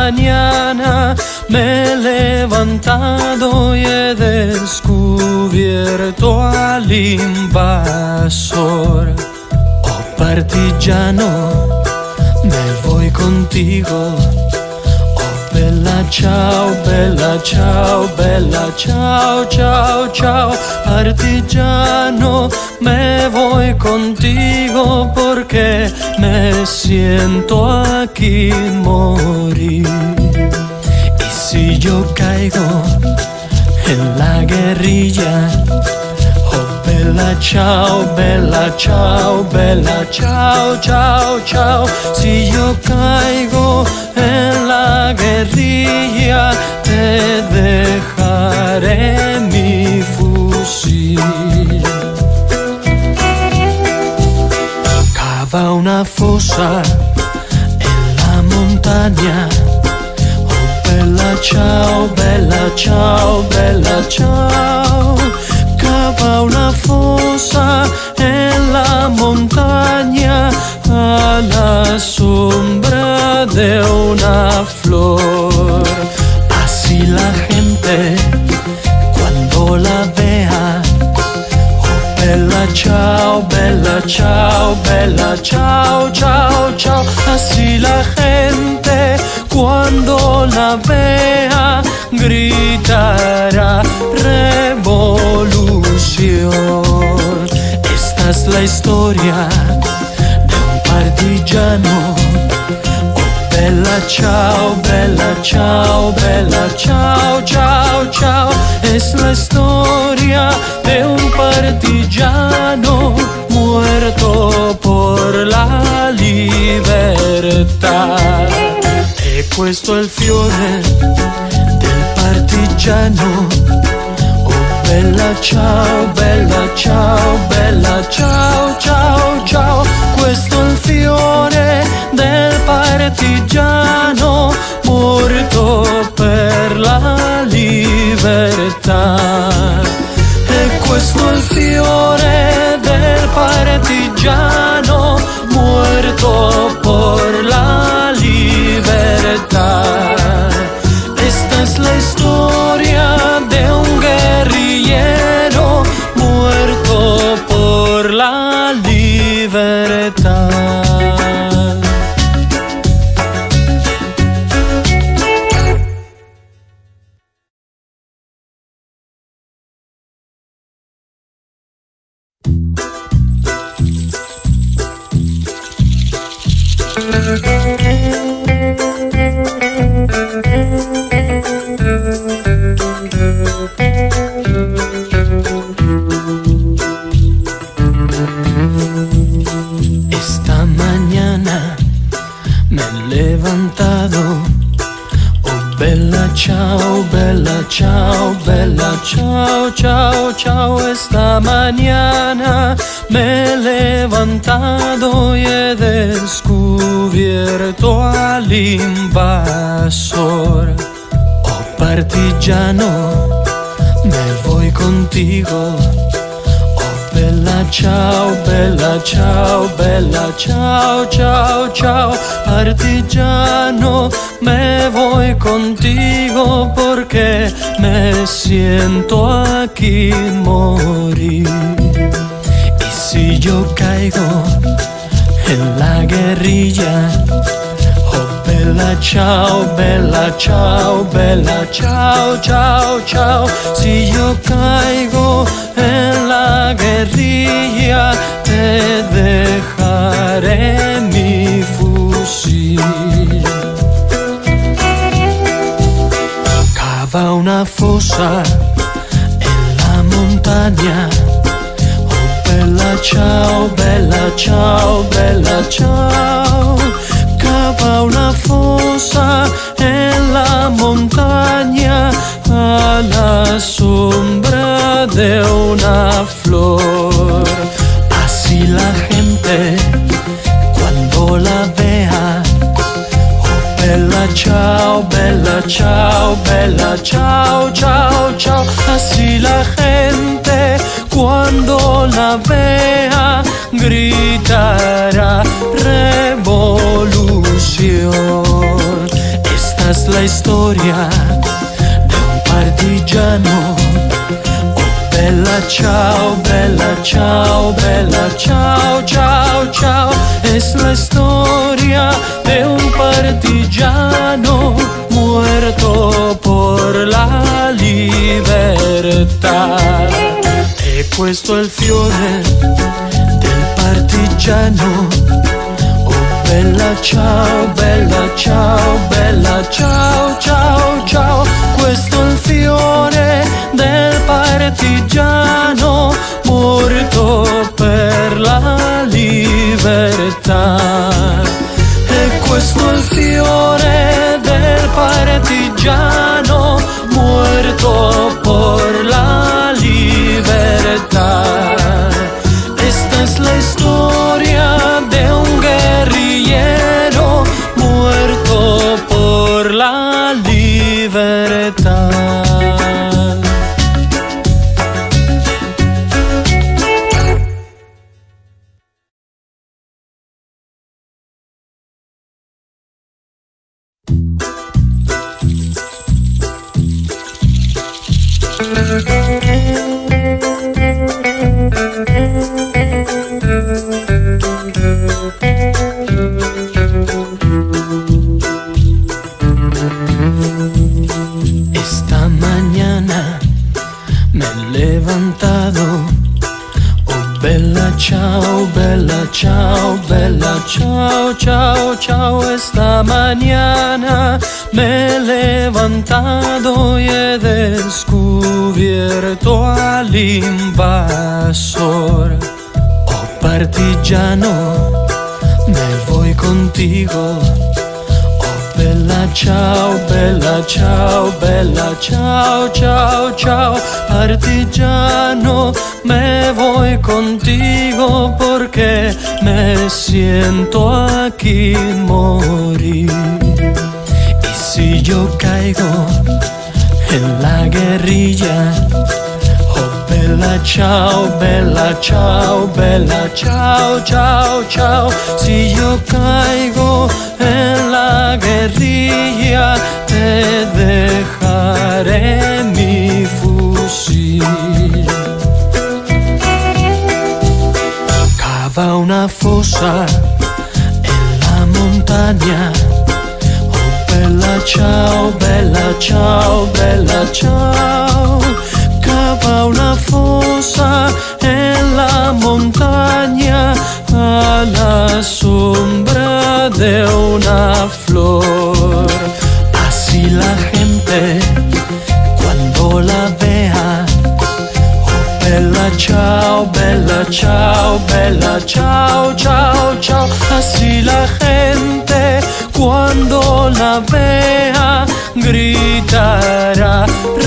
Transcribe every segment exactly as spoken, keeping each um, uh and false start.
mañana me he levantado y he descubierto al invasor. Oh partigiano, me voy contigo. Bella ciao, bella ciao, bella ciao, ciao, ciao. Partigiano, me voy contigo porque me siento aquí morir. Y si yo caigo en la guerrilla, oh bella ciao, bella ciao, bella ciao, ciao, ciao. Si yo caigo en la guerrilla, te dejaré mi fusil. Cava una fosa en la montaña. Oh bella ciao, bella ciao, bella ciao. Cava una fosa en la montaña a la sombra de una flor. Así la gente cuando la vea, oh bella ciao, bella ciao, bella ciao, ciao, ciao. Así la gente cuando la vea gritará revolución. Esta es la historia de un partigiano. Oh bella ciao, bella ciao, bella ciao, ciao, ciao. Es la historia de un partigiano muerto por la libertà. He puesto il fiore del partigiano. Oh bella ciao, bella ciao, bella ciao, ciao, ciao. Questo è il fiore del partigiano morto per la libertà. E questo è il fiore del partigiano muerto por la libertà. Esta es la historia de un guerrillero muerto por la libertà. Esta mañana me he levantado. Oh bella ciao, bella ciao, bella ciao, ciao, ciao. Esta mañana me he levantado y he descubierto al invasor. Oh partigiano, me voy contigo. Bella ciao, bella ciao, bella ciao, ciao, ciao. Partigiano, me voy contigo porque me siento aquí morir. Y si yo caigo en la guerrilla, oh bella ciao, bella ciao, bella ciao, ciao, ciao. Si yo caigo en la guerrilla, te dejaré mi fusil. Cava una fosa en la montaña. Oh bella ciao, bella ciao, bella ciao. Cava una fosa en la montaña a la sombra de una flor. Así la gente cuando la vea, oh bella ciao, bella ciao, bella ciao, ciao, ciao. Así la gente cuando la vea gritará revolución. Esta es es la historia de un partigiano. Oh, bella ciao, bella ciao, bella ciao, ciao, ciao. Es la historia de un partigiano muerto por la libertà. E questo è il fiore del partigiano. Oh, bella ciao, bella ciao, bella ciao, ciao, ciao. Questo è il fiore del partigiano morto per la libertà. E questo è il fiore del partigiano muerto por la libertà. Esta es la historia de un guerrillero muerto por la libertà. Esta mañana me he levantado. Oh, bella ciao, bella ciao, bella ciao, ciao, ciao. Esta mañana me he levantado y he descubierto al invasor. Oh, partigiano, me voy contigo. Bella ciao, bella ciao, bella ciao, ciao, ciao. Partigiano, me voy contigo porque me siento aquí morir. Y si yo caigo en la guerrilla, oh, bella ciao, bella ciao, bella ciao, ciao, ciao. Si yo caigo en la guerrilla, te dejaré mi fusil. Cava una fosa en la montaña. Oh, bella ciao, bella ciao, bella ciao. Cava una fosa en la montaña a la sombra de una flor. Así la gente cuando la vea, oh, bella ciao, bella ciao, bella ciao, ciao, ciao. Así la gente cuando la vea gritará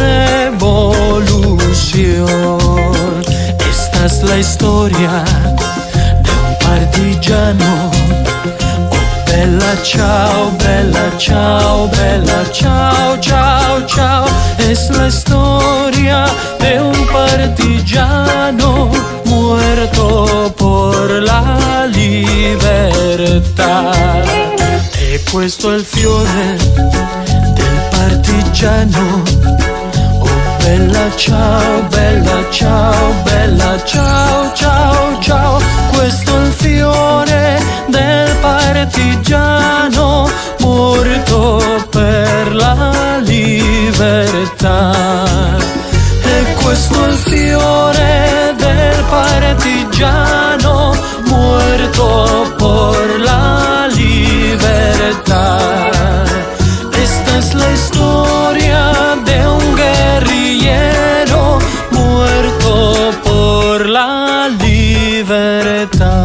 revolución. Esta es la historia de un partigiano. Oh, bella ciao, bella ciao, bella ciao, ciao, ciao. Es la historia de un partigiano muerto por la libertà. E questo è il fiore del partigiano. Oh, bella ciao, bella ciao, bella ciao, ciao, ciao. Questo è il fiore del partigiano morto per la libertà. E questo è il fiore del partigiano muerto por la libertà. Esta es la historia de un guerrillero muerto por la libertà.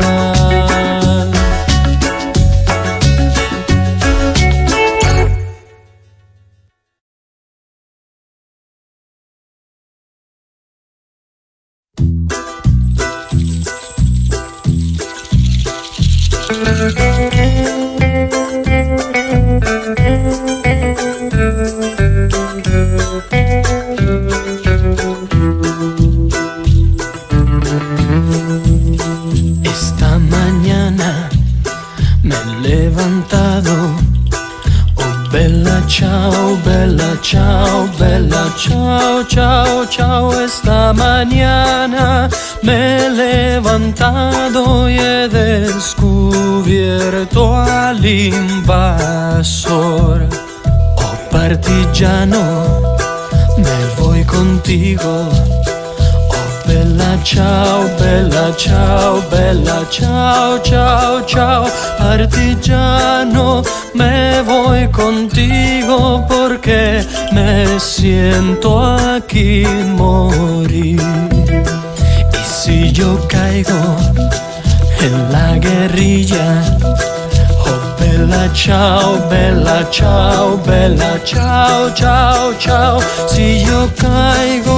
Esta mañana me he levantado. Oh, Bella ciao, bella ciao, bella ciao, ciao, ciao. Esta mañana me he levantado y he descubierto al invasor. Oh partigiano, me voy contigo. Bella ciao, bella ciao, bella ciao, ciao, ciao. Partigiano, me voy contigo porque me siento aquí morir. Y si yo caigo en la guerrilla, oh bella ciao, bella ciao, bella ciao, ciao, ciao. Si yo caigo